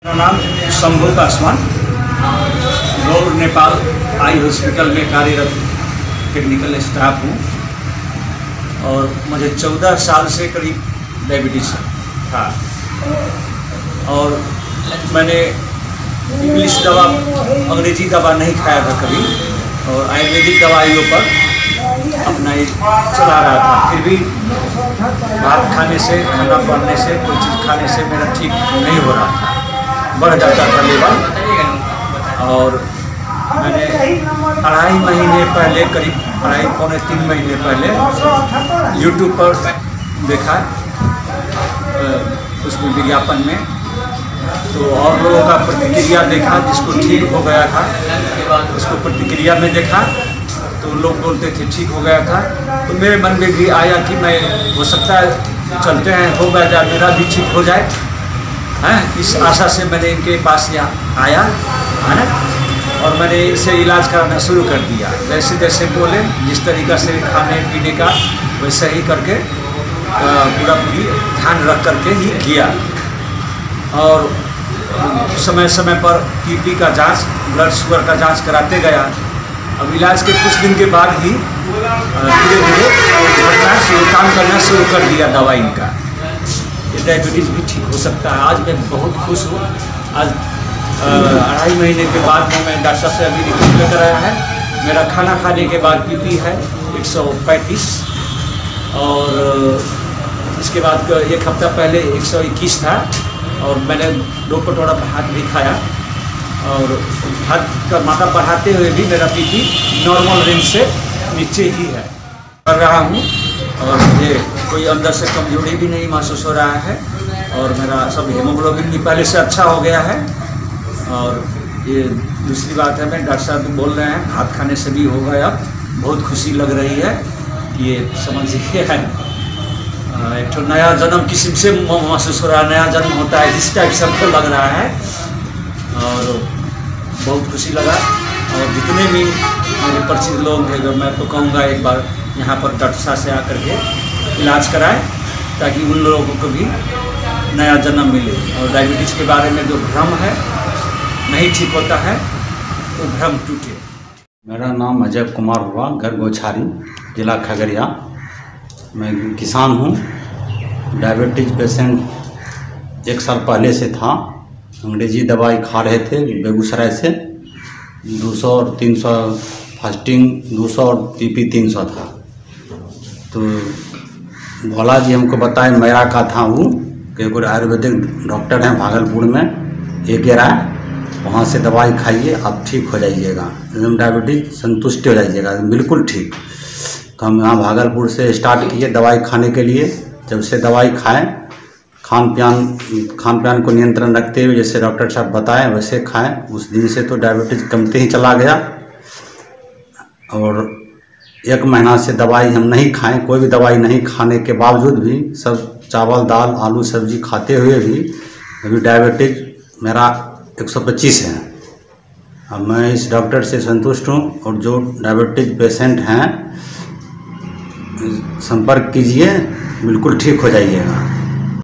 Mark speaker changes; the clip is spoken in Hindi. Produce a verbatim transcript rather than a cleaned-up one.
Speaker 1: मेरा नाम शंभू पासवान, गौर नेपाल आई हॉस्पिटल में कार्यरत टेक्निकल स्टाफ हूँ और मुझे चौदह साल से करीब डायबिटीज़ था और मैंने इंग्लिश दवा अंग्रेजी दवा नहीं खाया था कभी और आयुर्वेदिक दवाइयों पर अपना चला रहा था। फिर भी भात खाने से, खाना पड़ने से, कोई चीज़ खाने से मेरा ठीक नहीं हो रहा था, बढ़ जाता था लेवल। और मैंने अढ़ाई महीने पहले, करीब अढ़ाई पौने तीन महीने पहले यूट्यूब पर देखा उसमें विज्ञापन में, तो और लोगों का प्रतिक्रिया देखा, जिसको ठीक हो गया था उसको प्रतिक्रिया में देखा तो लोग बोलते थे ठीक हो गया था। तो मेरे मन में भी आया कि मैं, हो सकता है चलते हैं, हो गया मेरा भी ठीक हो जाए हैं। इस आशा से मैंने इनके पास यहाँ आया है ना, और मैंने इसे इलाज कराना शुरू कर दिया। जैसे जैसे बोले, जिस तरीक़ा से खाने पीने का वैसे ही करके पूरा पूरी ध्यान रख करके ही किया। और समय समय पर टीबी का जांच, ब्लड शुगर का जांच कराते गया। अब इलाज के कुछ दिन के बाद ही धीरे धीरे घटना शुरू काम करना शुरू कर दिया दवा इनका। ये डायबिटीज़ भी ठीक हो सकता है। आज मैं बहुत खुश हूँ। आज अढ़ाई महीने के बाद में मैं डॉक्टर से अभी रिपोर्ट लेकर आया है। मेरा खाना खाने के बाद बीपी है एक सौ पैंतीस और इसके बाद एक हफ्ता पहले एक सौ इक्कीस था और मैंने दो कटोरा भात भी खाया और भात का मात्रा बढ़ाते हुए भी मेरा बीपी नॉर्मल रेंज से नीचे ही है कर रहा हूँ और मुझे कोई अंदर से कमजोरी भी नहीं महसूस हो रहा है और मेरा सब हेमोग्लोबिन भी पहले से अच्छा हो गया है। और ये दूसरी बात है, मैं डॉक्टर साहब बोल रहे हैं भात खाने से भी हो गया, बहुत खुशी लग रही है। ये समझिए है एक तो नया जन्म किस्म से महसूस हो रहा है, नया जन्म होता है इस टाइप सबको लग रहा है और बहुत खुशी लगा। और जितने भी मेरे परिचित लोग हैं, मैं तो कहूँगा एक बार यहाँ पर डॉक्टर साहब से आकर के इलाज कराएं ताकि उन लोगों को भी नया जन्म मिले। और डायबिटीज़ के बारे में जो भ्रम है, नहीं ठीक होता है, वो भ्रम टूटे।
Speaker 2: मेरा नाम अजय कुमार हुआ, घर गोछारी, जिला खगड़िया। मैं किसान हूँ। डायबिटीज़ पेशेंट एक साल पहले से था। अंग्रेजी दवाई खा रहे थे बेगूसराय से, दो सौ और तीन सौ फास्टिंग दो सौ और पीपी तीन सौ था। तो भोला जी हमको बताए, मेरा का था वो कि कोई आयुर्वेदिक डॉक्टर हैं भागलपुर में, एक राय, वहाँ से दवाई खाइए आप ठीक हो जाइएगा, एकदम डायबिटीज संतुष्ट हो जाइएगा, बिल्कुल ठीक। तो हम यहाँ भागलपुर से स्टार्ट किए दवाई खाने के लिए। जब से दवाई खाएं, खान पान खान पान को नियंत्रण रखते हुए जैसे डॉक्टर साहब बताएं वैसे खाएं, उस दिन से तो डायबिटीज कमते ही चला गया। और एक महीना से दवाई हम नहीं खाएं, कोई भी दवाई नहीं खाने के बावजूद भी, सब चावल दाल आलू सब्जी खाते हुए भी अभी डायबिटीज मेरा एक सौ पच्चीस है। अब मैं इस डॉक्टर से संतुष्ट हूँ और जो डायबिटीज पेशेंट हैं संपर्क कीजिए, बिल्कुल ठीक हो जाइएगा।